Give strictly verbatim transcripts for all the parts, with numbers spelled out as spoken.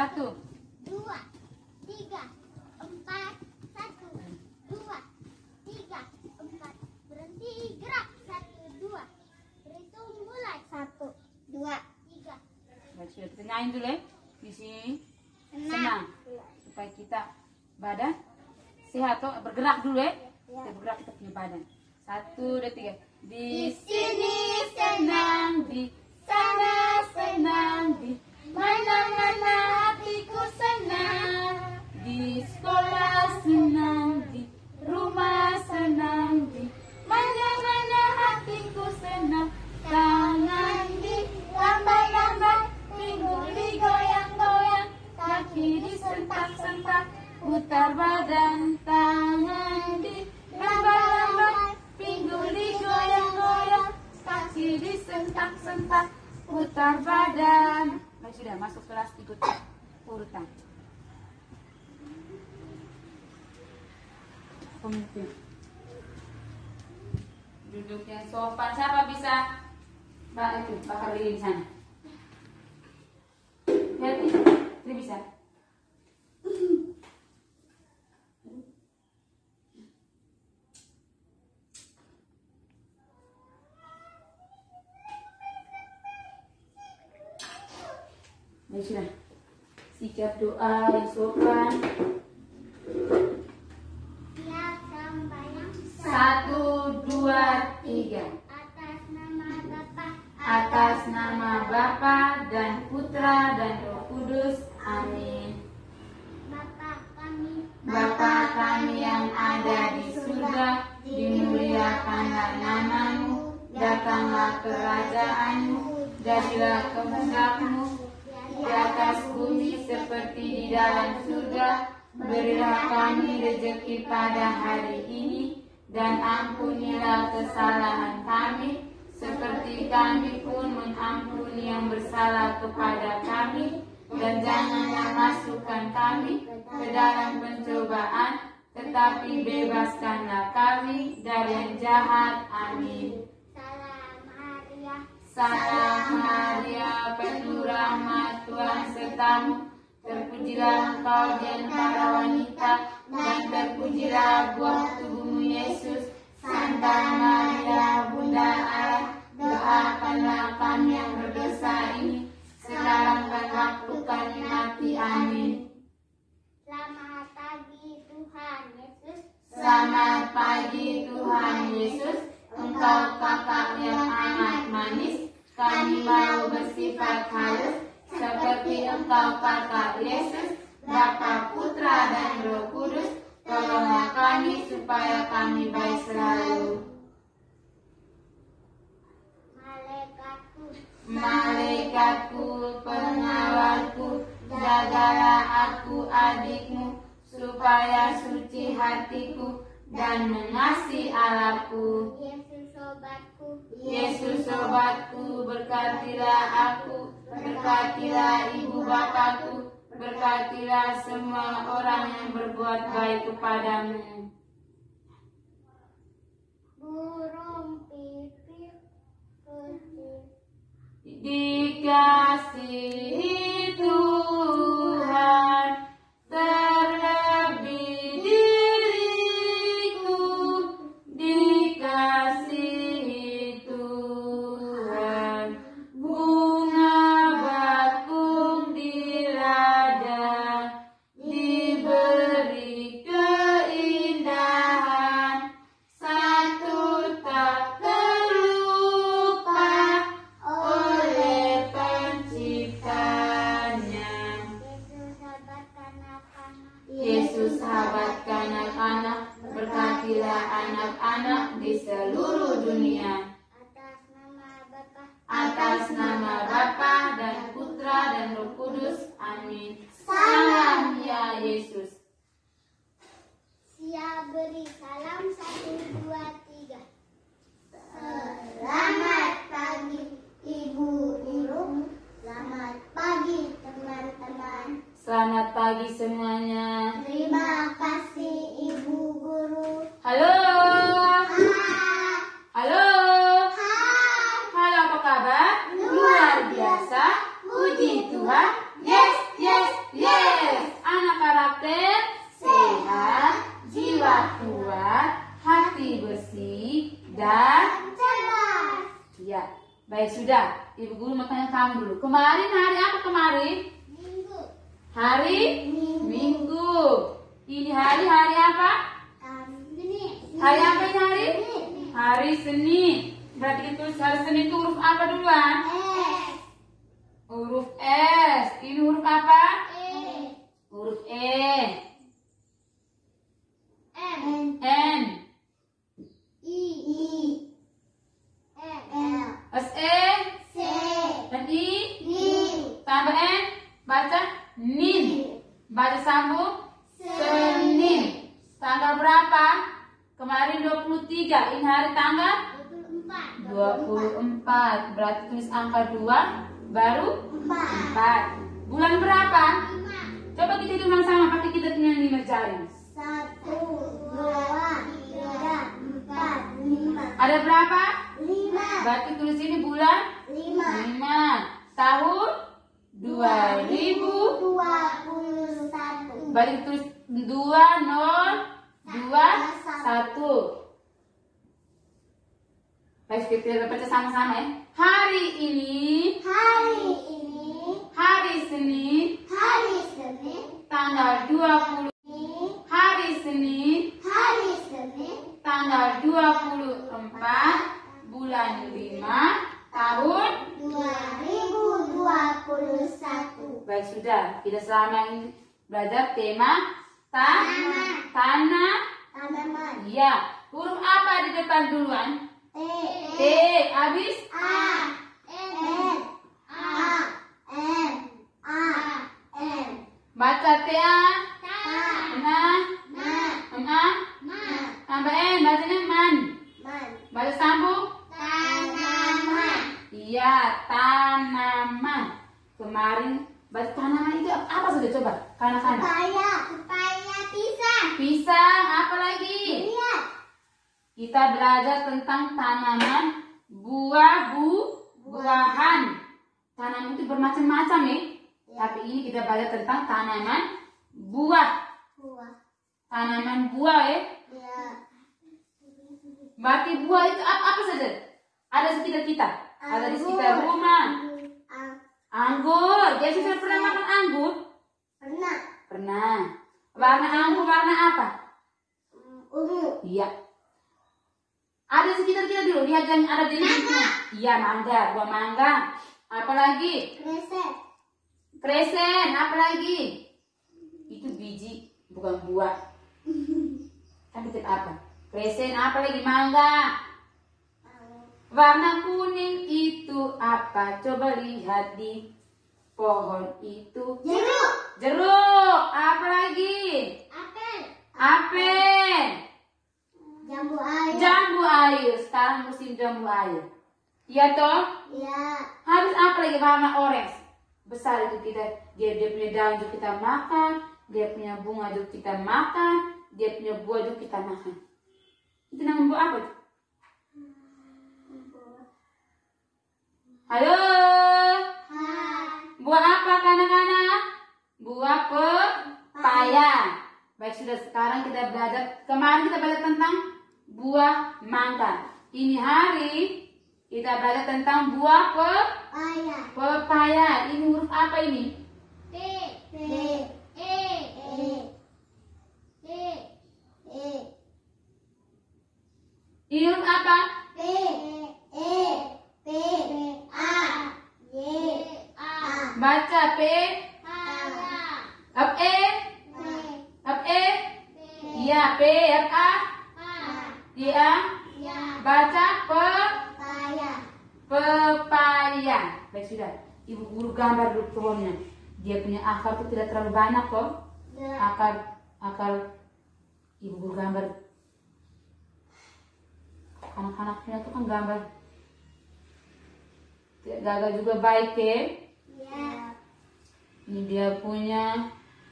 Satu. Dua. Tiga. Empat. Satu. Dua. Tiga. Empat. Berhenti gerak. Satu. Dua. Berhitung mulai. Satu. Dua. Tiga. Baik, sudah kita nyanyi dulu ya. Di sini Senang. senang. Supaya kita badan sehat toh, bergerak dulu ya. Kita bergerak kita punya badan. Satu, dua, tiga. Di sini senang, di sana senang, di mana-mana hatiku senang. Di sekolah senang, di rumah senang, di mana-mana hatiku senang. Tangan di lambai-lambai, pinggul digoyang-goyang, kaki disentak-sentak, putar badan. Tangan di lambai-lambai, pinggul digoyang-goyang, kaki disentak-sentak, putar badan. Nah, sudah masuk kelas, ikut urutan. Pemimpin. Duduk yang sopan. Siapa bisa? Mbak itu, bakar lilin di sana. Hati, ini bisa. Ya sudah. Sikap doa yang sopan. Siap sembahyang. Satu, dua, tiga. Atas nama Bapa. Atas nama Bapa dan Putra dan Roh Kudus. Amin. Bapa kami. Bapa kami yang ada di surga, dimuliakanlah namamu, datanglah kerajaanmu, jadilah kehendakmu di atas bumi seperti di dalam surga. Berilah kami rezeki pada hari ini, dan ampunilah kesalahan kami, seperti kami pun mengampuni yang bersalah kepada kami. Dan janganlah masukkan kami ke dalam pencobaan, tetapi bebaskanlah kami dari yang jahat. Amin. Salam Maria. Salam Maria, penuh rahmat, Tuhan sertamu. Terpujilah engkau di antara wanita, dan terpujilah buah tubuhmu Yesus. Santa Maria, Bunda Allah, doakanlah kami yang berdosa ini, sekarang dan waktu kami mati. Amin. Selamat pagi Tuhan Yesus. Selamat pagi Tuhan Yesus. Engkau kakak yang amat manis, kami mau bersifat halus, seperti engkau kakak Yesus, Bapa, Putra, dan Roh Kudus. Tolonglah kami supaya kami baik selalu. Malaikatku. Malaikatku, pengawalku, jagalah aku adikmu, supaya suci hatiku dan mengasihi Allahku. Yesus sobatku. Yesus sobatku, berkatilah aku, berkatilah ibu bapakku, berkatilah semua orang yang berbuat baik kepadamu. Burung pipit kecil. Dikasihi Tuhan, terlebih diriku, dikasihi Tuhan. Bunga bakung di ladang, diberi keindahan, satu tak terlupa oleh penciptanya. Yesus sahabat kanak-kanak. Yesus sahabat kanak-kanak, berkatilah anak-anak di seluruh dunia. Atas nama Bapa. Atas nama Bapa dan Putra dan Roh Kudus. Amin. Salam ya Yesus. Siap beri salam. Satu, dua, tiga. Selamat pagi Ibu Guru. Selamat pagi teman-teman. Selamat pagi semuanya. Terima kasih Ibu Guru. Halo. Hai. Halo. Hai. Halo, apa kabar? Luar biasa. Puji Tuhan. Yes, yes, yes. kuat, hati bersih, dan cerdas. ya. Baik, sudah. Ibu guru mau tanya kamu dulu. Kemarin hari apa kemarin? Minggu. Hari Minggu. Minggu. Ini hari hari apa? Senin. Hari apa ini hari? Senin. Hari Senin. Berarti itu hari Senin itu huruf apa duluan? S. Huruf S. Ini huruf apa? E. Huruf E. M. N. I. I. L. S E. C. Dan I. Ni. Tambah N. Baca Nin. Baca sambung Senin. Tanggal berapa? Kemarin dua puluh tiga. Ini hari tanggal dua puluh empat. Berarti tulis angka dua baru Empat. empat. Bulan berapa? Lima. Coba kita hitung sama-sama pakai kita punya lima jari. Satu, dua, tiga, empat, lima. Ada berapa? Lima. Berarti tulis ini bulan Lima. lima. Tahun dua ribu. Dua puluh satu. Berarti tulis dua nol dua satu. Baik, kita baca sama-sama ya. Hari ini, Hari ini, hari Senin, hari Senin, tanggal dua puluh. ini, Hari Senin, hari Senin, tanggal dua puluh empat, bulan lima, tahun. dua ribu dua puluh satu. Baik, sudah. Kita selama ini belajar tema ta Tanah. tanah. Tanaman. Iya. Huruf apa di depan duluan? T. T. Habis? A. N. A. N. A. N. Baca T A. Ta. Na. Na. Ma. Ma. Tambah N. Bacanya man. Man. Baca sambung. Tanaman. Iya, tanaman. Kemarin baca tanaman itu apa saja coba? Kanak-kanak. Pepaya. Pepaya pisang. Pisang, apa lagi? Lihat. Kita belajar tentang tanaman, buah, bu, buahan. Tanaman itu bermacam-macam ya. Tapi ini kita belajar tentang tanaman buah. Buah. Tanaman buah ya. Ya. Berarti buah itu apa, apa saja? Ada di sekitar kita. Ada di sekitar rumah. Ah, Anggur. Jadi saya pernah makan anggur? pernah. Pernah. Warna anggur warna apa? Mm, Ungu. Iya. Ada di sekitar kita dulu. Lihat yang ada di sini. Iya, mangga, buah mangga. Apalagi? Kresek. Kresen, apalagi? Itu biji, bukan buah. Kan itu apa? Kresen, apalagi? Mangga. Warna kuning itu apa? Coba lihat di pohon itu. Jeruk. Jeruk, apalagi? Apel. Apel. Jambu air. Jambu air. Sekarang musim jambu air. Iya toh? Ya. Habis apa lagi? Warna orange. Besar itu kita, dia, dia punya daun juga kita makan, dia punya bunga juga kita makan, dia punya buah juga kita makan. Itu nama buah apa? Halo? Hai. Buah apa kanak-kanak? Buah pepaya. Baik, sudah. Sekarang kita belajar. Kemarin kita belajar tentang buah mangga. Ini hari kita belajar tentang buah pe Paya. pepaya. Ini huruf apa ini? P. P. E. E. P. E. Ini huruf apa? P. E. P. A. Y. A. Baca P. Para. F E. P. F E. P. Iya, P F A. Pa. Dia. Ya. Baca pe Paya. pepaya. Baik, sudah. Ibu guru gambar dulu pohonnya. Dia punya akar itu tidak terlalu banyak kok. Ya. Akar akar ibu guru gambar. Anak-anaknya itu kan gambar. Tidak gagal juga baik ya. Ya. Ini dia punya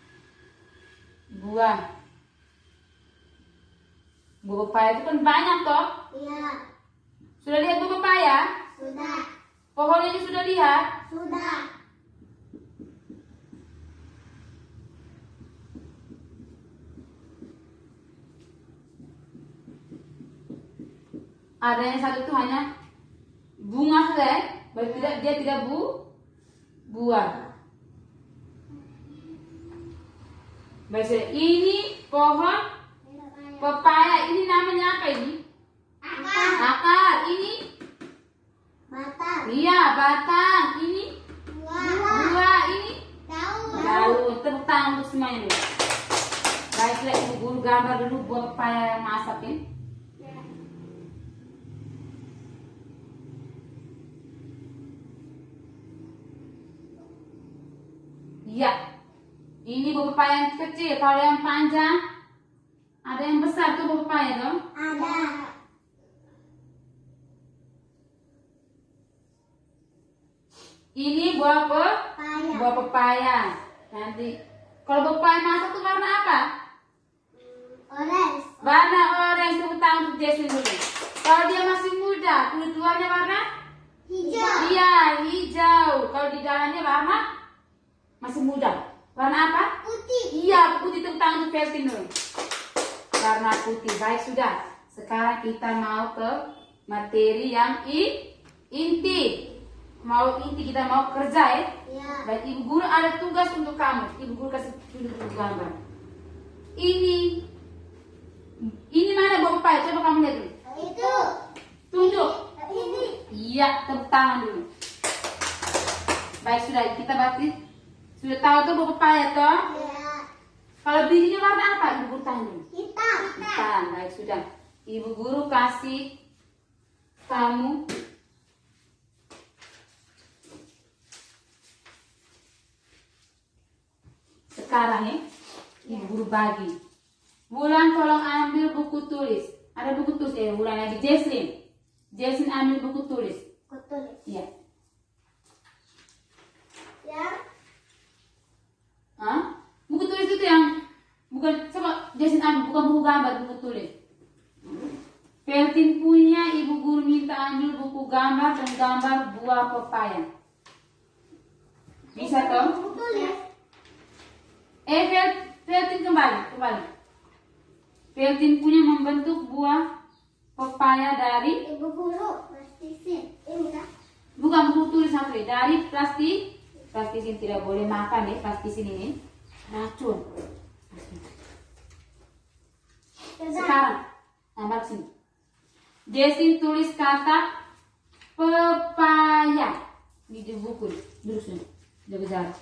buah. Buah pepaya itu kan banyak toh. Ya. Sudah lihat buah pepaya? Sudah. Pohonnya ini sudah lihat? Sudah. Ada yang satu itu hanya bunga saja, ya. Berarti tidak, dia tidak bu buah. Baik, sudah. Ini pohon pepaya. Ini namanya apa ini? Akar. Akar. Ini? Batang. Iya, batang. Ini? Buah. Buah. Ini? Daun. Daun. Tepuk tangan untuk semuanya dulu. Baiklah, Ibu Guru gambar dulu buah pepaya yang masak ini. Iya. Ini buah pepaya yang kecil. Kalau yang panjang, ada yang besar tuh buah pepaya dong. Ada. Ini buah pe Paya. buah pepaya. Nanti kalau buah pepaya masak tuh warna apa? Orange. Warna orange. Tepuk tangan untuk Jason dulu. Kalau dia masih muda, kulit luarnya warna? Hijau. Iya, hijau. Kalau di dalamnya warna masih muda. Warna apa? Putih. Iya, putih. Tepuk tangan untuk Jason dulu. Warna putih. Baik, sudah. Sekarang kita mau ke materi yang i, inti. Mau inti, kita mau kerja ya. Ya. Baik, Ibu Guru ada tugas untuk kamu. Ibu Guru kasih tunjuk gambar. Ini, ini mana buah pepaya? Coba kamu lihat dulu. Itu. Tunjuk. Ini. Iya, tepuk tangan dulu. Baik, sudah kita berarti sudah tahu tuh buah pepaya toh. Ya. Kalau bijinya warna apa? Ibu Guru tanya dulu. Hitam. Hitam. Baik, sudah. Ibu Guru kasih kamu sekarang ya. Ibu Guru bagi. Wulan tolong ambil buku tulis. Ada buku tulis ya, Wulan lagi. Jesslyn. Jesslyn ambil buku tulis. Kutulis. Iya. Ya. Hah? Buku tulis itu yang bukan, coba Jesslyn ambil, bukan buku gambar, buku tulis. Pertin punya, Ibu Guru minta ambil buku gambar dan gambar buah pepaya. Bisa toh? Kutulis. Eh, Pertin kembali, kembali. Pertin punya membentuk buah pepaya dari, Ibu Guru. Plastisin. Ini kan. bukan buku tulis satu ya, dari plastik. Plastisin tidak boleh makan ya, plastisin ini racun. Sekarang, gambar sini. Jessin tulis kata pepaya di buku. Duduk sini, jaga jarak.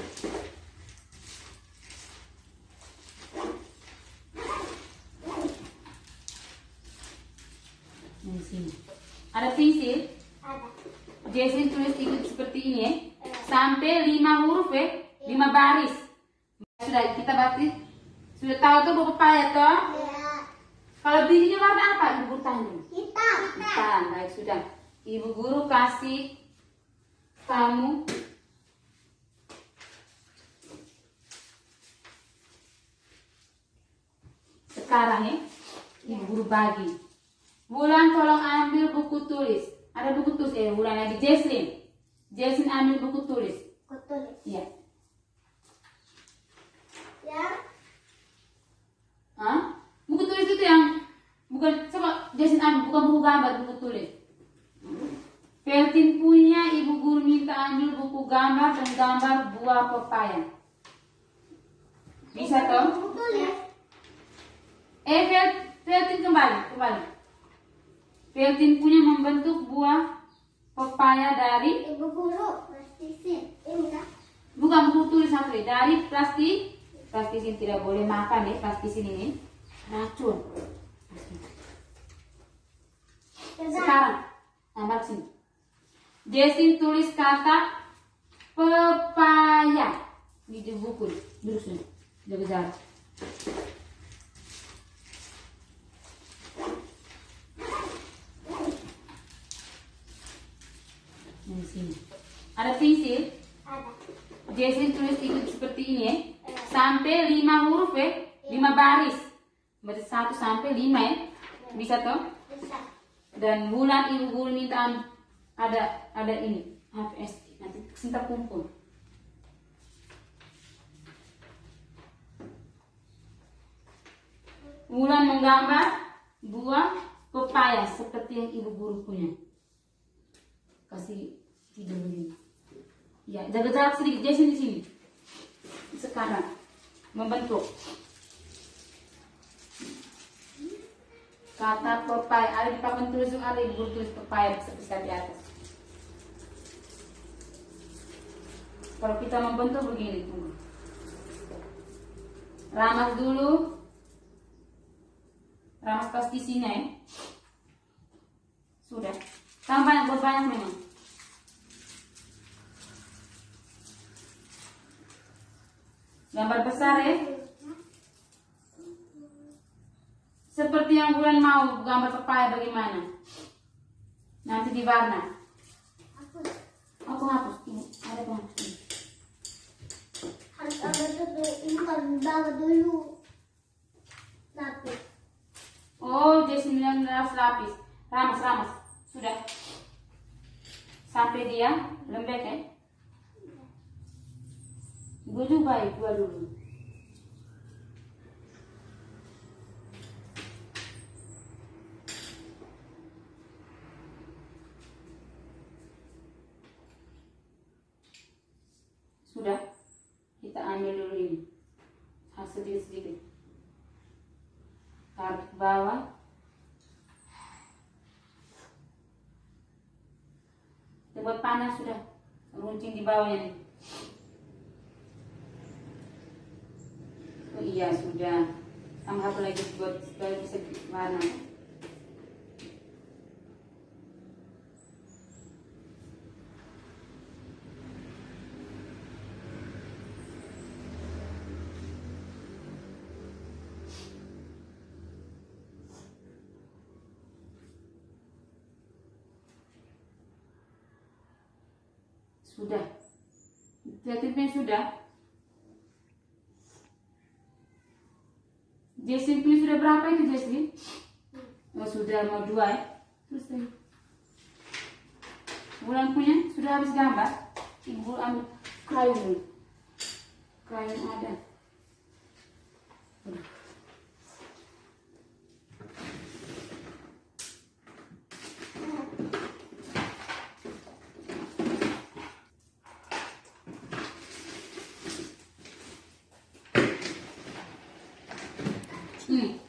Di sini. Ada pensil. Ada. Jessin tulis ikut seperti ini ya. Sampai lima huruf ya, lima baris. Sudah kita berarti sudah tahu tuh buah pepaya toh. Ya. Kalau bijinya warna apa? Ibu Guru tanya dulu. Hitam. Hitam. Baik, sudah. Ibu Guru kasih kamu sekarang ya. Ibu Guru bagi. Wulan tolong ambil buku tulis. Ada buku tulis ya, Wulan lagi. Jesslyn. Jesslyn ambil buku tulis. Kutulis. Iya. Ya. Hah? Buku tulis itu yang bukan, coba Jesslyn ambil, bukan buku gambar, buku tulis. Pertin punya, Ibu Guru minta ambil buku gambar dan gambar buah pepaya. Bisa toh? Kutulis. Eh, Pertin kembali, kembali. Pertin punya membentuk buah pepaya dari, Ibu Guru. Plastisin. Ini kan. bukan buku tulis satu ya, dari plastik. Plastisin tidak boleh makan ya, plastisin ini racun. Sekarang, gambar sini. Jessin tulis kata pepaya di buku. Duduk sini, jaga jarak. Di sini. Ada pensil. Ada. Jessin tulis ikut seperti ini ya. Sampai lima huruf ya, lima baris. Berarti satu sampai lima ya. Bisa toh? Bisa. Dan Wulan Ibu Guru minta ada ada ini H P S nanti kita kumpul. Wulan menggambar buah pepaya. pepaya seperti yang ibu guru punya. Kasih tidur begini. Ya, jaga jarak sedikit. Dia sini sini. Sekarang membentuk kata pepaya. Ada di papan tulis, ada ibu guru tulis pepaya seperti di atas. Kalau kita membentuk begini, tunggu. Ramas dulu. Ramas pas di sini ya. Sudah. Tambah buat banyak memang. Gambar besar ya. Seperti yang bulan mau gambar pepaya bagaimana? Nanti di warna. Aku hapus. Ini ada penghapus. Harus ada dulu, ini kan bawa dulu. Lapis. Oh, jadi sembilan belas lapis. Ramas, ramas. Sudah. Sampai dia lembek ya. Gue juga baik, gua dulu. Sudah. Kita ambil dulu ini. Hasil sedikit-sedikit. Taruh ke bawah. Kita buat panas sudah. Runcing di bawahnya nih. Oh iya sudah. Tambah satu lagi buat supaya bisa warna. Sudah. Kreatifnya sudah. Jessie punya sudah berapa itu Jessie? Oh sudah mau dua ya. Selesai. Bulan punya sudah habis gambar. Ibu ambil krayon dulu. Krayon ada. Hmm.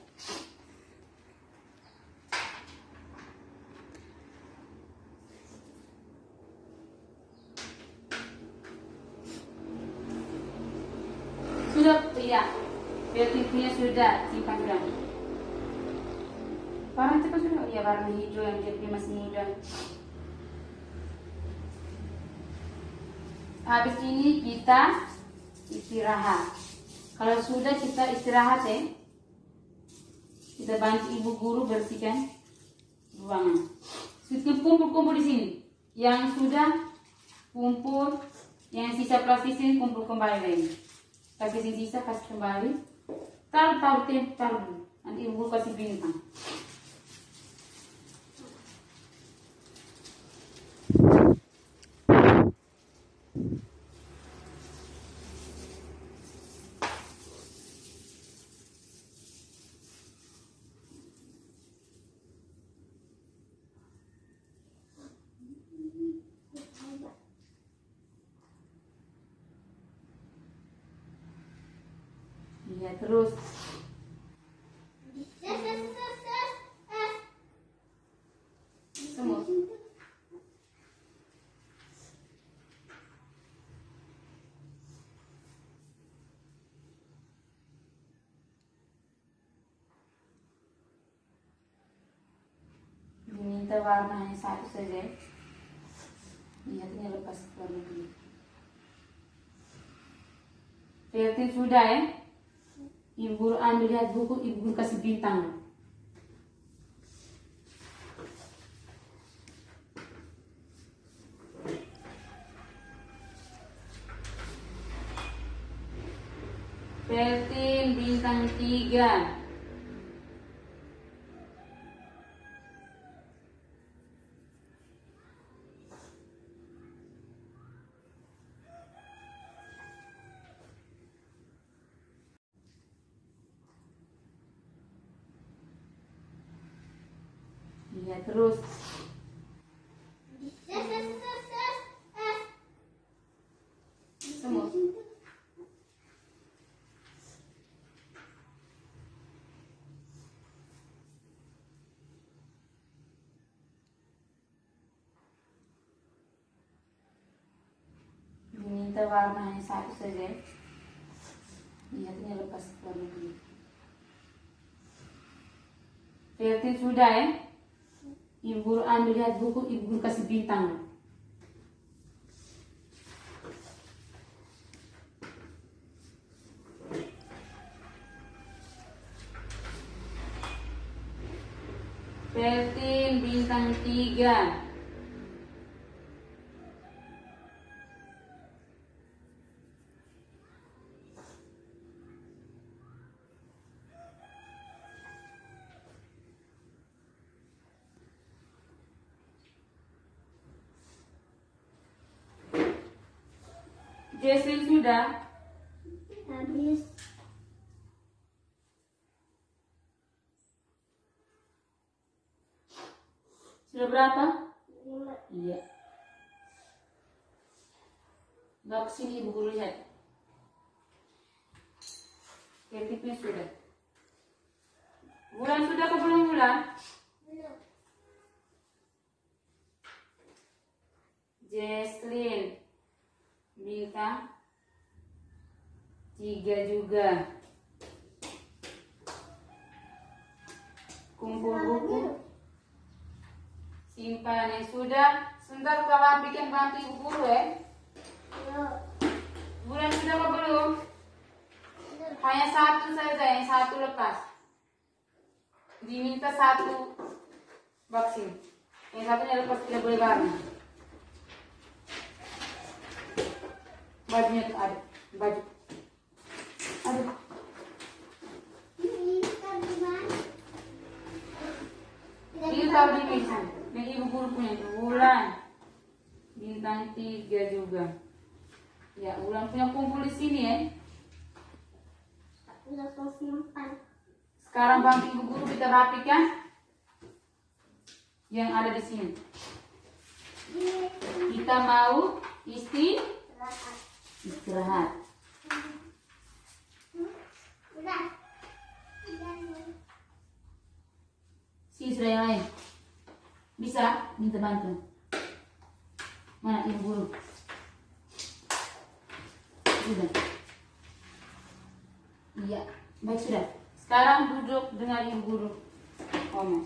Sudah, iya. Beltingnya sudah, simpan sudah. Warna cepat sudah, iya warna hijau yang jadi masih muda. Habis ini kita istirahat. Kalau sudah kita istirahat ya. Kita bantu ibu guru bersihkan ruangan. Sudah kumpul-kumpul di sini. Yang sudah kumpul, yang sisa plastik sini kumpul kembali lagi. Plastik yang sisa kasih kembali. Taruh, taruh, taruh, taruh. Nanti ibu guru kasih bintang. Ya terus semua diminta warna hanya satu saja. Niatnya lepas warna dulu. Lihatin sudah ya. Ibu guru ambil lihat buku, ibu guru kasih bintang. Peltin bintang tiga. Ya, terus. Semua. Diminta warna hanya satu saja. Niatnya lepas warna ini. Berarti sudah ya. Ibu guru ambil lihat buku, ibu guru kasih bintang. Berarti bintang tiga. Jason sudah Habis. sudah berapa? Lima. Iya. Nggak kesini ibu guru lihat. Tertibnya sudah. Bulan sudah ke belum bulan? Belum. Jesslyn bintang tiga juga. Kumpul buku, simpan yang sudah. Sebentar kalau bikin bantu ibu guru ya. Belum. Bulan sudah ke belum? Hanya satu saja, yang satu lepas. Diminta satu vaksin. Yang satunya lepas, tidak boleh warna. Bajunya tuh ada, baju. Aduh. Ini kan di mana? Ini tahu di meja. Yang ibu guru punya itu bulan. Bintang tiga juga. Ya, ulang punya kumpul di sini ya. Udah kau simpan. Sekarang bang ibu guru kita rapikan yang ada di sini. Kita mau isti Istirahat. istirahat. Udah. Si sudah yang lain. Bisa minta bantu. Mana ibu guru? Sudah. Iya, baik sudah. Sekarang duduk dengan ibu guru. Ngomong.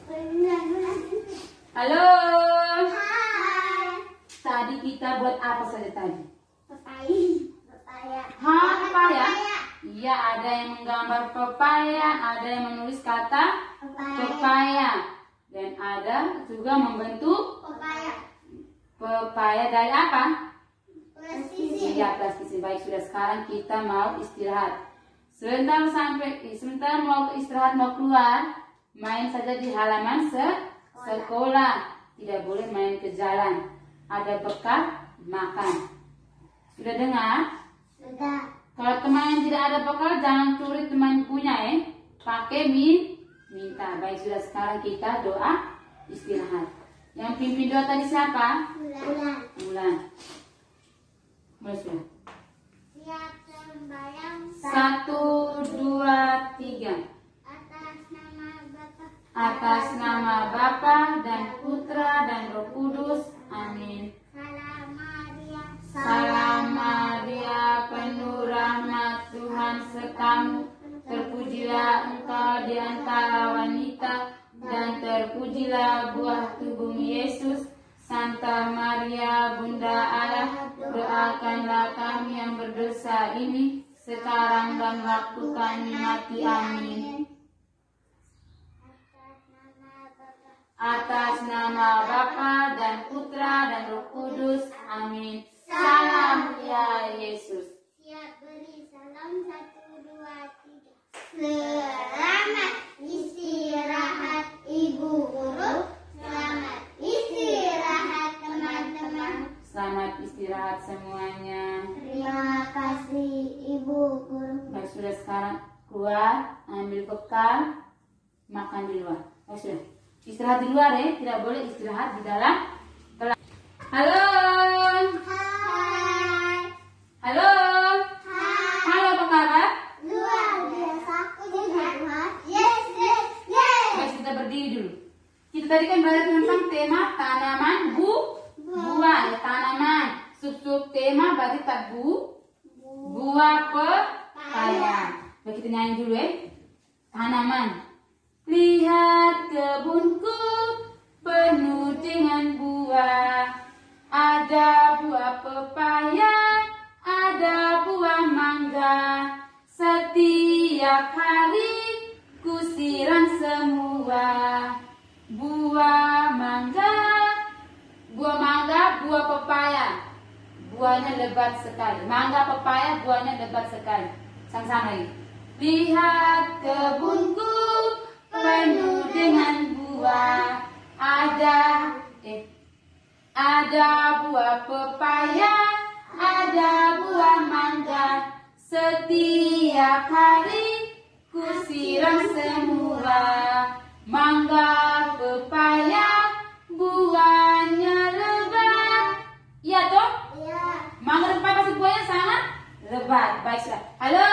Halo. Hai. Tadi kita buat apa saja tadi? Pepaya. Pepaya. Hah, pepaya? Iya, ada yang menggambar pepaya, ada yang menulis kata Pepaya. pepaya, dan ada juga membentuk Pepaya. pepaya dari apa? Presisi. Iya, plastik. Baik, sudah. Sekarang kita mau istirahat. Sebentar sampai sebentar mau istirahat, mau keluar, main saja di halaman se sekolah. Tidak boleh main ke jalan. Ada bekal makan. Sudah dengar? Sudah. Kalau teman yang tidak ada bekal, jangan curi teman punya ya. Pakai min minta. Baik, sudah. Sekarang kita doa istirahat. Yang pimpin doa tadi siapa? Bulan. Bulan. Mulai sudah. Siap sembahyang. Satu, dua, tiga. Atas nama Bapa. Atas nama Bapa dan Putra dan Roh Kudus. Amin. Salam Maria. Salam Maria, penuh rahmat, Tuhan sertamu. Terpujilah engkau di antara wanita, dan terpujilah buah tubuhmu Yesus. Santa Maria, Bunda Allah, doakanlah kami yang berdosa ini, sekarang dan waktu kami mati. Amin. Atas nama Bapa dan Putra dan Roh Kudus. Amin. Salam ya Yesus. Siap beri salam. Satu, dua, tiga. Selamat istirahat Ibu Guru. Selamat istirahat teman-teman. Selamat istirahat semuanya. Terima kasih Ibu Guru. Baik, sudah. Sekarang keluar, ambil bekal, makan di luar. Baik, sudah. Istirahat di luar ya, tidak boleh istirahat di dalam kelas. Halo. Hai. Halo. Hai. Halo, apa kabar? Luar biasa. Puji Tuhan. Yes, yes, yes. Baik, kita berdiri dulu. Kita tadi kan belajar tentang tema tanaman bu, buah ya, tanaman. Sub-sub tema berarti tak bu, buah pepaya. Baik, kita nyanyi dulu ya. Tanaman. Lihat kebunku penuh dengan buah. Ada buah pepaya, ada buah mangga. Setiap hari ku siram semua. Buah mangga, buah mangga, buah pepaya. Buahnya lebat sekali. Mangga, pepaya, buahnya lebat sekali. Sama-sama lagi. Lihat kebunku penuh dengan buah. Ada eh ada buah pepaya, ada buah mangga. Setiap hari ku siram semua. Mangga, pepaya, buahnya lebat. Iya toh? Iya. Mangga dan pepaya pasti buahnya sangat lebat. Baik, sudah. Halo.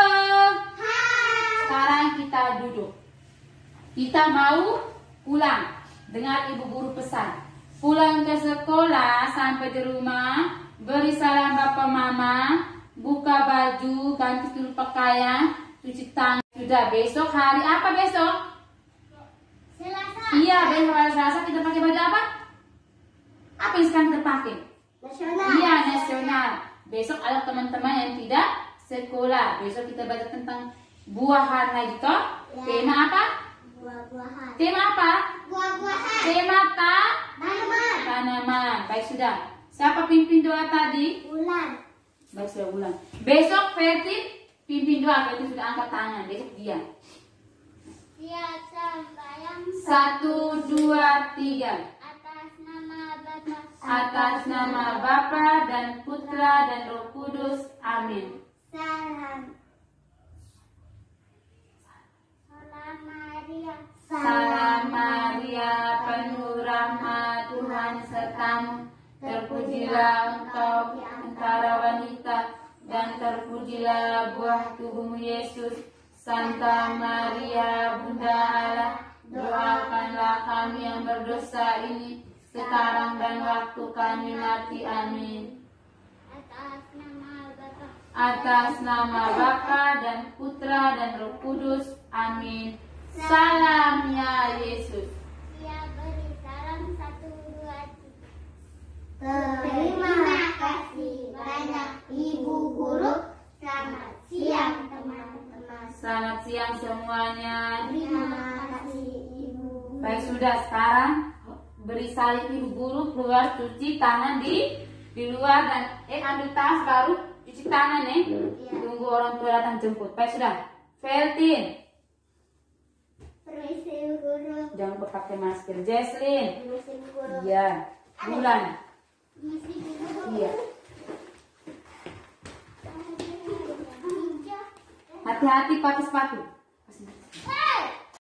Hai. Sekarang kita duduk. Kita mau pulang. Dengar ibu guru pesan. Pulang ke sekolah sampai di rumah, beri salam bapak mama, buka baju, ganti seluruh pakaian, cuci tangan. Sudah, besok hari apa besok? Selasa. Iya, besok hari Selasa kita pakai baju apa? Apa yang sekarang kita pakai? Nasional. Iya, nasional. Besok ada teman-teman yang tidak sekolah. Besok kita belajar tentang buahan lagi toh. Ya. Tema apa? Buah-buahan. Tema apa? Buah-buahan. Tema ta Tanaman. tanaman. Baik, sudah. Siapa pimpin doa tadi? Bulan. Baik, sudah ulang. Besok Ferti pimpin doa. Ferti sudah angkat tangan. Besok dia. Siap sembahyang. Satu, dua, tiga. Atas nama Bapa. Atas nama Bapa dan Putra dan Roh Kudus. Amin. Salam. Salam Maria. Salam Maria, penuh rahmat, Tuhan sertamu. Terpujilah engkau di antara wanita, dan terpujilah buah tubuhmu Yesus. Santa Maria, Bunda Allah, doakanlah kami yang berdosa ini, sekarang dan waktu kami mati. Amin. Atas nama Bapa. Atas nama Bapa dan Putra dan Roh Kudus. Amin. Salam ya Yesus. Dia beri salam satu dua tiga. Terima kasih banyak Ibu Guru. Selamat siang teman-teman. Selamat siang semuanya. Terima kasih Ibu. Baik, sudah. Sekarang beri salin ibu guru, keluar cuci tangan di di luar dan eh ambil tas baru cuci tangan ya. Tunggu orang tua datang jemput. Baik, sudah. Feltin, Permisi Ibu Guru. jangan lupa pakai masker. Jesslyn, Permisi Ibu Guru. iya. Bulan, Permisi Ibu Guru. iya. Hati-hati pakai sepatu.